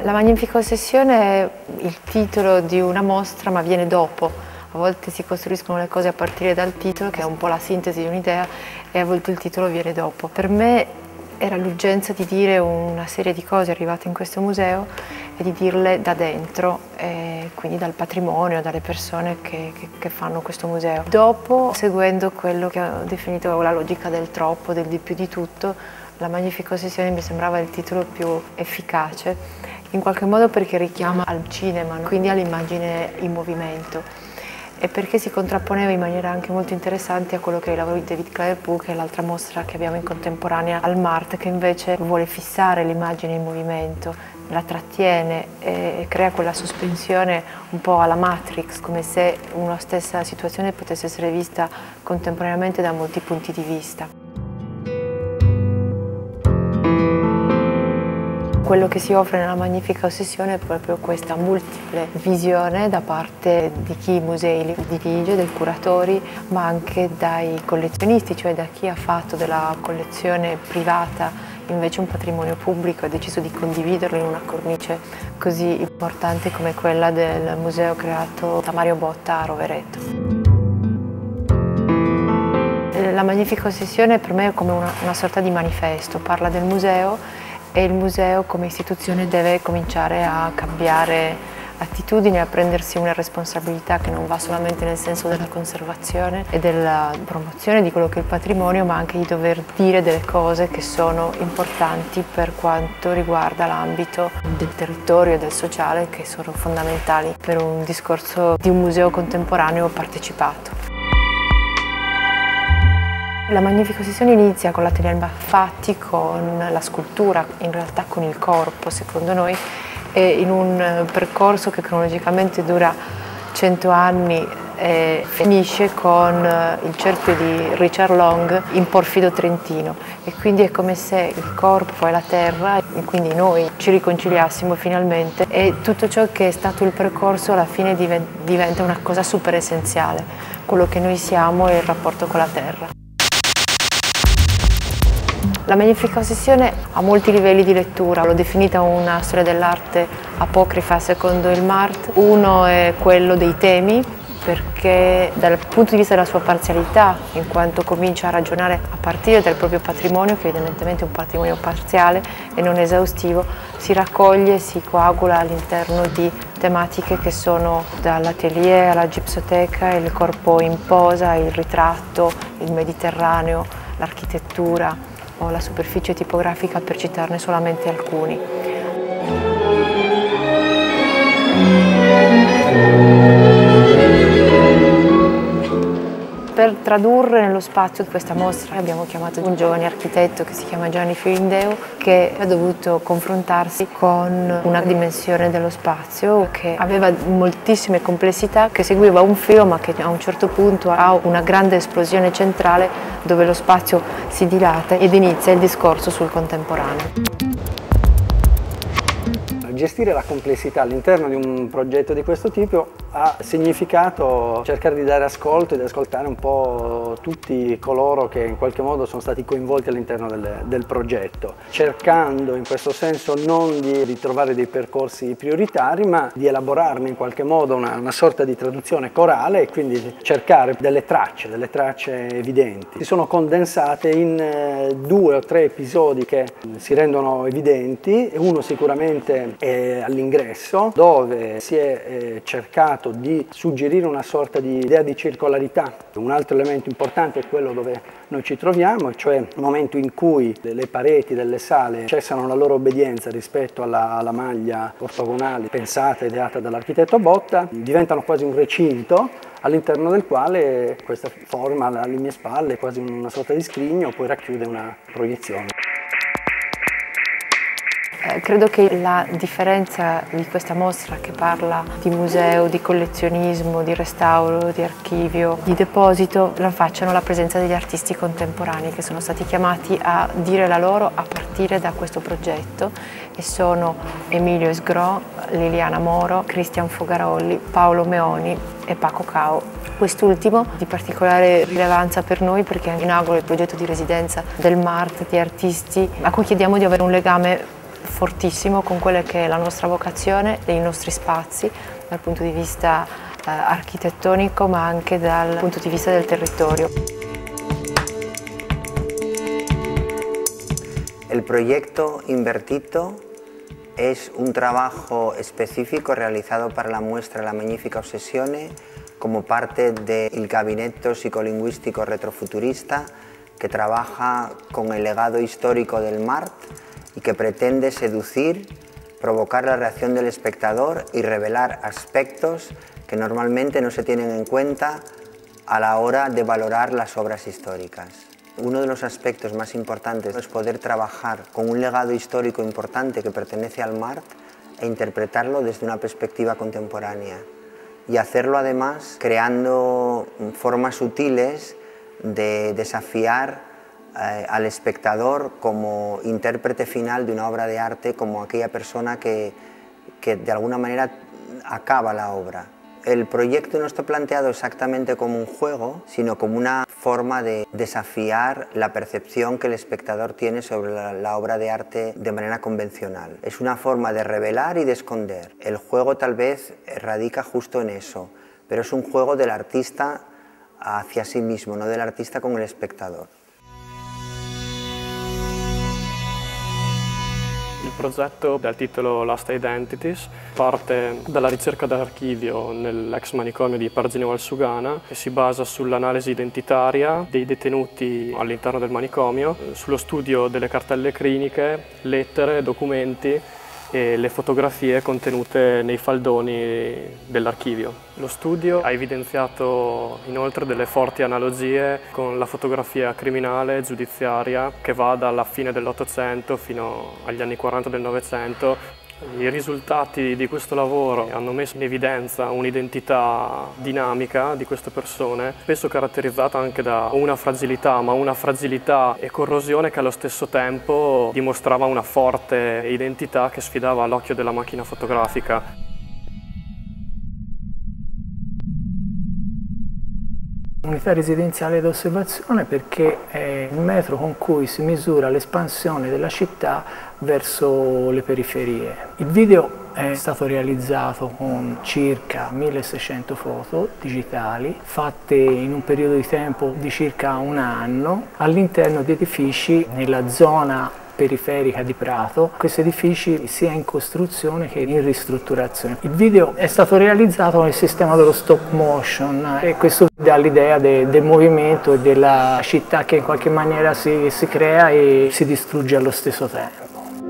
La Magnifica Ossessione è il titolo di una mostra, ma viene dopo. A volte si costruiscono le cose a partire dal titolo, che è un po' la sintesi di un'idea, e a volte il titolo viene dopo. Per me era l'urgenza di dire una serie di cose arrivate in questo museo e di dirle da dentro, quindi dal patrimonio, dalle persone che fanno questo museo. Dopo, seguendo quello che ho definito la logica del troppo, del di più di tutto, La Magnifica Ossessione mi sembrava il titolo più efficace, in qualche modo perché richiama al cinema, no? Quindi all'immagine in movimento, e perché si contrapponeva in maniera anche molto interessante a quello che è il lavoro di David Clairbout, che è l'altra mostra che abbiamo in contemporanea al MART, che invece vuole fissare l'immagine in movimento, la trattiene e crea quella sospensione un po' alla Matrix, come se una stessa situazione potesse essere vista contemporaneamente da molti punti di vista. Quello che si offre nella Magnifica Ossessione è proprio questa multiple visione da parte di chi i musei li dirige, dai curatori, ma anche dai collezionisti, cioè da chi ha fatto della collezione privata invece un patrimonio pubblico e ha deciso di condividerlo in una cornice così importante come quella del museo creato da Mario Botta a Rovereto. La Magnifica Ossessione per me è come una sorta di manifesto, parla del museo, e il museo come istituzione deve cominciare a cambiare attitudini, a prendersi una responsabilità che non va solamente nel senso della conservazione e della promozione di quello che è il patrimonio, ma anche di dover dire delle cose che sono importanti per quanto riguarda l'ambito del territorio e del sociale, che sono fondamentali per un discorso di un museo contemporaneo partecipato. La Magnifica Ossessione inizia con l'atelier Malfatti, con la scultura, in realtà con il corpo secondo noi, e in un percorso che cronologicamente dura 100 anni e finisce con il cerchio di Richard Long in Porfido Trentino, e quindi è come se il corpo e la terra, e quindi noi, ci riconciliassimo finalmente, e tutto ciò che è stato il percorso alla fine diventa una cosa super essenziale. Quello che noi siamo è il rapporto con la terra. La Magnifica Ossessione ha molti livelli di lettura, l'ho definita una storia dell'arte apocrifa secondo il MART. Uno è quello dei temi, perché dal punto di vista della sua parzialità, in quanto comincia a ragionare a partire dal proprio patrimonio, che evidentemente è un patrimonio parziale e non esaustivo, si raccoglie e si coagula all'interno di tematiche che sono dall'atelier alla gipsoteca, il corpo in posa, il ritratto, il Mediterraneo, l'architettura o la superficie tipografica, per citarne solamente alcuni. Per tradurre nello spazio questa mostra abbiamo chiamato un giovane architetto che si chiama Gianni Firindeu, che ha dovuto confrontarsi con una dimensione dello spazio che aveva moltissime complessità, che seguiva un filo ma che a un certo punto ha una grande esplosione centrale dove lo spazio si dilata ed inizia il discorso sul contemporaneo. Gestire la complessità all'interno di un progetto di questo tipo ha significato cercare di dare ascolto e di ascoltare un po' tutti coloro che in qualche modo sono stati coinvolti all'interno del progetto, cercando in questo senso non di trovare dei percorsi prioritari, ma di elaborarne in qualche modo una sorta di traduzione corale, e quindi cercare delle tracce evidenti. Si sono condensate in 2 o 3 episodi che si rendono evidenti. Uno sicuramente è all'ingresso, dove si è cercato di suggerire una sorta di idea di circolarità. Un altro elemento importante è quello dove noi ci troviamo, cioè il momento in cui le pareti delle sale cessano la loro obbedienza rispetto alla maglia ortogonale pensata e ideata dall'architetto Botta, diventano quasi un recinto all'interno del quale questa forma alle mie spalle, quasi una sorta di scrigno, poi racchiude una proiezione. Credo che la differenza di questa mostra, che parla di museo, di collezionismo, di restauro, di archivio, di deposito, la facciano la presenza degli artisti contemporanei che sono stati chiamati a dire la loro a partire da questo progetto, e sono Emilio Esgro, Liliana Moro, Cristian Fogarolli, Paolo Meoni e Paco Cao. Quest'ultimo di particolare rilevanza per noi perché inaugura il progetto di residenza del MART di artisti a cui chiediamo di avere un legame fortissimo con quella che è la nostra vocazione e i nostri spazi dal punto di vista architettonico, ma anche dal punto di vista del territorio. El proyecto Invertito es un trabajo específico realizado para la muestra La Magnífica Ossessione como parte del Gabinetto Psicolingüístico Retrofuturista que trabaja con el legado histórico del MART y que pretende seducir, provocar la reacción del espectador y revelar aspectos que normalmente no se tienen en cuenta a la hora de valorar las obras históricas. Uno de los aspectos más importantes es poder trabajar con un legado histórico importante que pertenece al MART e interpretarlo desde una perspectiva contemporánea. Y hacerlo además creando formas sutiles de desafiar al espectador como intérprete final de una obra de arte, como aquella persona que de alguna manera acaba la obra. El proyecto no está planteado exactamente como un juego, sino como una forma de desafiar la percepción que el espectador tiene sobre la obra de arte de manera convencional. Es una forma de revelar y de esconder. El juego tal vez radica justo en eso, pero es un juego del artista hacia sí mismo, no del artista con el espectador. Il progetto dal titolo Last Identities parte dalla ricerca d'archivio nell'ex manicomio di Pargine Valsugana e si basa sull'analisi identitaria dei detenuti all'interno del manicomio, sullo studio delle cartelle cliniche, lettere, documenti e le fotografie contenute nei faldoni dell'archivio. Lo studio ha evidenziato inoltre delle forti analogie con la fotografia criminale giudiziaria che va dalla fine dell'Ottocento fino agli anni 40 del Novecento. I risultati di questo lavoro hanno messo in evidenza un'identità dinamica di queste persone, spesso caratterizzata anche da una fragilità, ma una fragilità e corrosione che allo stesso tempo dimostrava una forte identità che sfidava l'occhio della macchina fotografica. Unità residenziale d'osservazione perché è il metro con cui si misura l'espansione della città verso le periferie. Il video è stato realizzato con circa 1600 foto digitali fatte in un periodo di tempo di circa un anno all'interno di edifici nella zona periferica di Prato. Questi edifici sia in costruzione che in ristrutturazione. Il video è stato realizzato nel sistema dello stop motion e questo dà l'idea del movimento e della città che in qualche maniera si crea e si distrugge allo stesso tempo.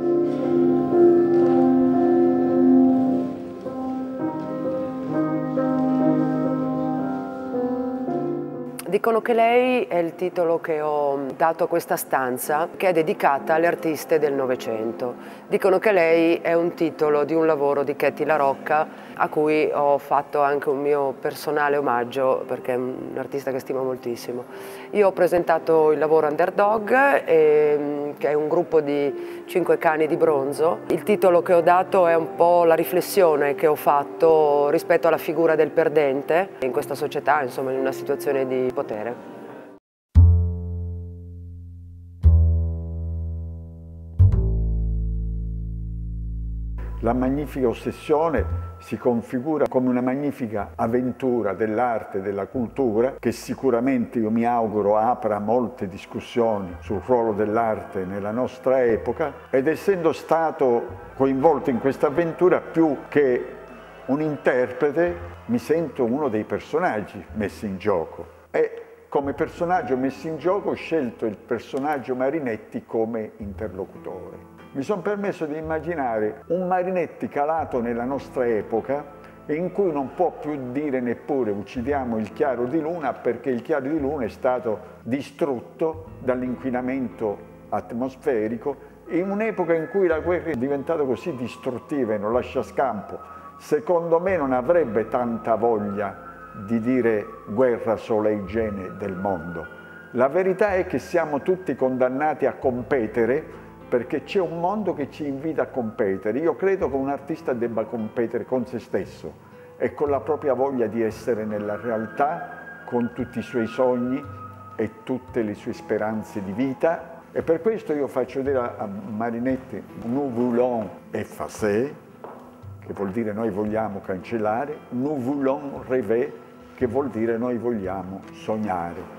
Dicono che lei è il titolo che ho dato a questa stanza, che è dedicata alle artiste del Novecento. Dicono che lei è un titolo di un lavoro di Ketty La Rocca, a cui ho fatto anche un mio personale omaggio, perché è un artista che stimo moltissimo. Io ho presentato il lavoro Underdog, che è un gruppo di 5 cani di bronzo. Il titolo che ho dato è un po' la riflessione che ho fatto rispetto alla figura del perdente in questa società, insomma, in una situazione di potere. La Magnifica Ossessione si configura come una magnifica avventura dell'arte e della cultura che sicuramente io mi auguro apra molte discussioni sul ruolo dell'arte nella nostra epoca, ed essendo stato coinvolto in questa avventura più che un interprete mi sento uno dei personaggi messi in gioco e come personaggio messo in gioco ho scelto il personaggio Marinetti come interlocutore. Mi sono permesso di immaginare un Marinetti calato nella nostra epoca e in cui non può più dire neppure uccidiamo il chiaro di luna, perché il chiaro di luna è stato distrutto dall'inquinamento atmosferico in un'epoca in cui la guerra è diventata così distruttiva e non lascia scampo. Secondo me non avrebbe tanta voglia di dire guerra sola igiene del mondo. La verità è che siamo tutti condannati a competere perché c'è un mondo che ci invita a competere. Io credo che un artista debba competere con se stesso e con la propria voglia di essere nella realtà, con tutti i suoi sogni e tutte le sue speranze di vita E per questo io faccio dire a Marinetti, nous voulons effacer, che vuol dire noi vogliamo cancellare, nous voulons rêver, che vuol dire noi vogliamo sognare.